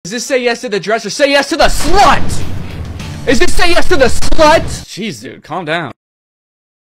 Is this say yes to the dress or say yes to the slut? Is this say yes to the slut? Jeez, dude, calm down.